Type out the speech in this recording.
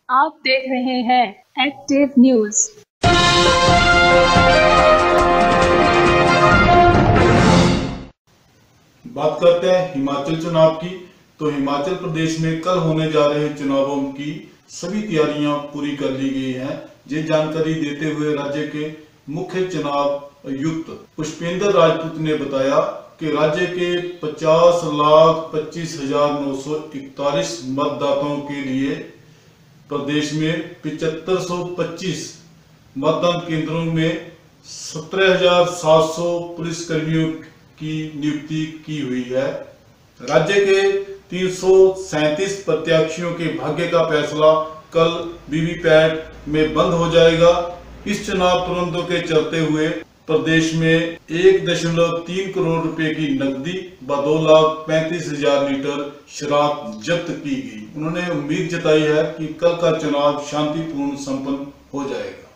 आप देख रहे हैं एक्टिव न्यूज। बात करते हैं हिमाचल चुनाव की। तो हिमाचल प्रदेश में कल होने जा रहे चुनावों की सभी तैयारियां पूरी कर ली गई हैं। ये जानकारी देते हुए राज्य के मुख्य चुनाव आयुक्त पुष्पेंद्र राजपूत ने बताया कि राज्य के 50,25,941 मतदाताओं के लिए प्रदेश में 7525 मतदान केंद्रों में 17,700 पुलिसकर्मियों की नियुक्ति की हुई है। राज्य के 337 प्रत्याशियों के भाग्य का फैसला कल वीवीपैट में बंद हो जाएगा। इस चुनाव प्रबंधों के चलते हुए प्रदेश में 1.3 करोड़ रुपए की नकदी व 2,35,000 लीटर शराब जब्त की गई। उन्होंने उम्मीद जताई है कि कल का चुनाव शांतिपूर्ण संपन्न हो जाएगा।